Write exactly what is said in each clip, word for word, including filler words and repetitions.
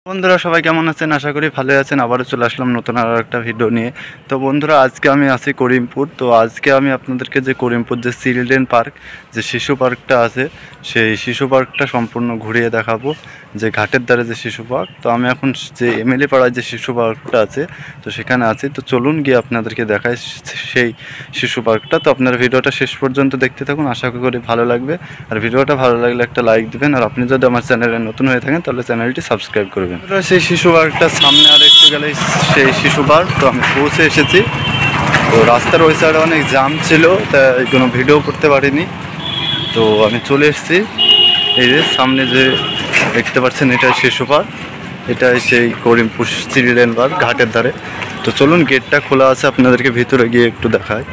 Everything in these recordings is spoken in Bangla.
বন্ধুরা সবাই কেমন আছেন? আশা করি ভালো আছেন। আবারও চলে আসলাম নতুন আরও একটা ভিডিও নিয়ে। তো বন্ধুরা আজকে আমি আছি করিমপুর। তো আজকে আমি আপনাদেরকে যে করিমপুর যে চিলড্রেন পার্ক যে শিশু পার্কটা আছে সেই শিশু পার্কটা সম্পূর্ণ ঘুরিয়ে দেখাবো, যে ঘাটের ধারে যে শিশু পার্ক। তো আমি এখন যে এমএলএ পাড়ায় যে শিশু পার্কটা আছে তো সেখানে আছি। তো চলুন গিয়ে আপনাদেরকে দেখাই সেই শিশু পার্কটা। তো আপনারা ভিডিওটা শেষ পর্যন্ত দেখতে থাকুন, আশা করি ভালো লাগবে। আর ভিডিওটা ভালো লাগলে একটা লাইক দিবেন, আর আপনি যদি আমার চ্যানেলে নতুন হয়ে থাকেন তাহলে চ্যানেলটি সাবস্ক্রাইব করবেন। সেই শিশু পার্কটার সামনে আর একটু গেলেই সেই শিশু পার্ক। তো আমি পৌঁছে এসেছি। তো রাস্তার ওই সাইডে অনেক জ্যাম ছিল, তাই কোনো ভিডিও করতে পারিনি। তো আমি চলে এসেছি। এই যে সামনে যে দেখতে পাচ্ছেন এটাই শিশু পার্ক, এটাই সেই করিমপুর চিলড্রেন পার্ক ঘাটের ধারে। তো চলুন, গেটটা খোলা আছে, আপনাদেরকে ভিতরে গিয়ে একটু দেখায়।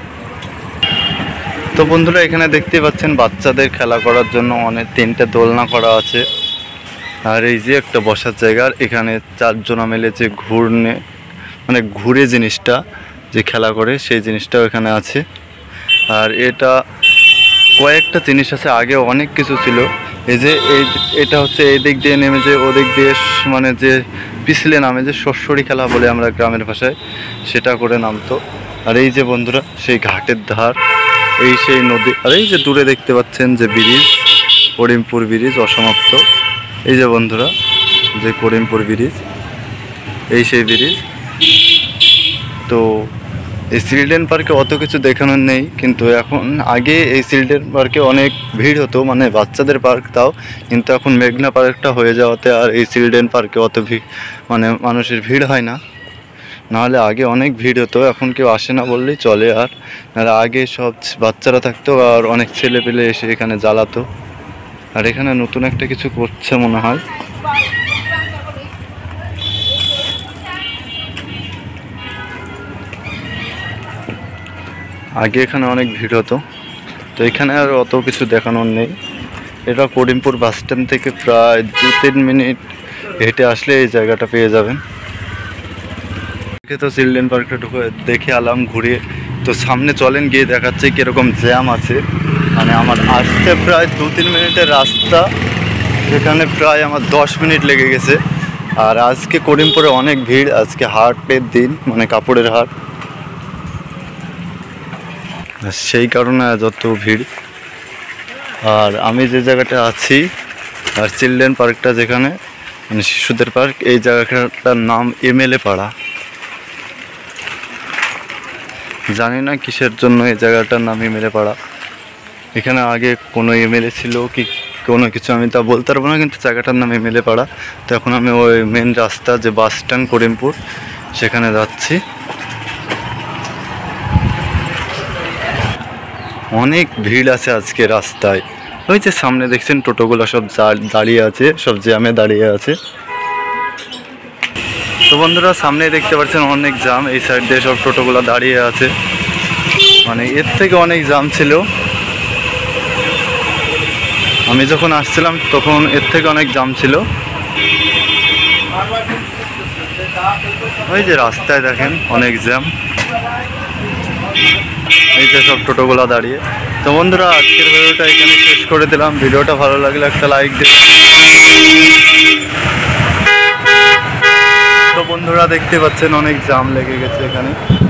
তো বন্ধুরা এখানে দেখতে পাচ্ছেন বাচ্চাদের খেলা করার জন্য অনেক তিনটে দোলনা করা আছে। আর এই যে একটা বসার জায়গা, এখানে চারজন মিলে যে ঘুরনে মানে ঘুরে জিনিসটা যে খেলা করে সেই জিনিসটাও এখানে আছে। আর এটা কয়েকটা জিনিস আছে, আগে অনেক কিছু ছিল। এই যে এই এটা হচ্ছে এই দিক দিয়ে নেমে যে ওদিক দিয়ে মানে যে পিছলে নামে যে সরসরি খেলা বলে আমরা গ্রামের ভাষায়, সেটা করে নামতো। আর এই যে বন্ধুরা সেই ঘাটের ধার, এই সেই নদী। আর এই যে দূরে দেখতে পাচ্ছেন যে ব্রিজ, করিমপুর ব্রিজ অসমাপ্ত। এই যে বন্ধুরা যে করিমপুর ব্রিজ, এই সেই ব্রিজ। তো এই চিলড্রেন পার্কে অত কিছু দেখানোর নেই, কিন্তু এখন আগে এই চিলড্রেন পার্কে অনেক ভিড় হতো, মানে বাচ্চাদের পার্ক তাও। কিন্তু এখন মেঘনা পার্কটা হয়ে যাওয়াতে আর এই চিলড্রেন পার্কে অত ভিড় মানে মানুষের ভিড় হয় না। নাহলে আগে অনেক ভিড় হতো, এখন কেউ আসে না বললেই চলে। আর নাহলে আগে সব বাচ্চারা থাকতো আর অনেক ছেলে পেলে এসে এখানে জ্বালাতো। আর এখানে নতুন একটা কিছু করছে মনে হয়। আগে এখানে অনেক ভিড় হতো, তো এখানে আর অত কিছু দেখানোর নেই। এটা করিমপুর বাস স্ট্যান্ড থেকে প্রায় দু তিন মিনিট হেঁটে আসলে এই জায়গাটা পেয়ে যাবেন। তো চিলড্রেন পার্কটা ঢুকে দেখে আলাম ঘুরিয়ে। তো সামনে চলেন গিয়ে দেখাচ্ছে কীরকম জ্যাম আছে। মানে আমার আসতে প্রায় দু তিন মিনিটের রাস্তা, এখানে প্রায় আমার দশ মিনিট লেগে গেছে। আর আজকে করিমপুরে অনেক ভিড়, আজকে হাটের দিন, মানে কাপড়ের হাট, সেই কারণে যত ভিড়। আর আমি যে জায়গাটা আছি আর চিলড্রেন পার্কটা যেখানে মানে শিশুদের পার্ক, এই জায়গাটার নাম এমএলএ পাড়া। জানি না কিসের জন্য এই জায়গাটার নাম এমএলএ পাড়া। এখানে আগে কোনো এমএলএ ছিল কি কোনো কিছু আমি তা বলতে পারবো না, কিন্তু জায়গাটার নাম এমএলএ পাড়া। তো এখন আমি ওই মেন রাস্তা যে বাস স্ট্যান্ড করিমপুর সেখানে যাচ্ছি। অনেক ভিড় আছে আজকে রাস্তায়। ওই যে সামনে দেখছেন টোটোগুলো সব দাঁড়িয়ে আছে, সব জ্যামে দাঁড়িয়ে আছে। তো বন্ধুরা সামনে দেখতে পাচ্ছেন অনেক জ্যাম, এই সাইড দিয়ে সব টোটোগুলো দাঁড়িয়ে আছে। মানে এর থেকে অনেক জ্যাম ছিল, আমি যখন আসছিলাম তখন এর থেকে অনেক জ্যাম ছিল। ওই যে রাস্তায় দেখেন অনেক জ্যাম, এই যে সব টোটোগুলো দাঁড়িয়ে। তো বন্ধুরা আজকের ভিডিওটা এখানে শেষ করে দিলাম। ভিডিওটা ভালো লাগলে একটা লাইক দেবেন। তো বন্ধুরা দেখতে পাচ্ছেন অনেক জ্যাম লেগে গেছে, এখানে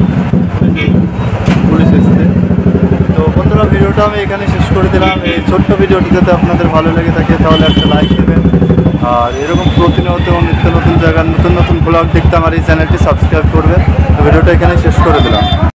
পুলিশ এসছে। তো বন্ধুরা ভিডিওটা আমি এখানে শেষ করে দিলাম। এই ছোট্ট ভিডিওটি যাতে আপনাদের ভালো লেগে থাকে তাহলে একটা লাইক দেবেন। আর এরকম প্রতিনিয়ত নিত্য নতুন জায়গার নতুন নতুন ব্লগ দেখতে আমার এই চ্যানেলটি সাবস্ক্রাইব করবেন। তো ভিডিওটা এখানে শেষ করে দিলাম।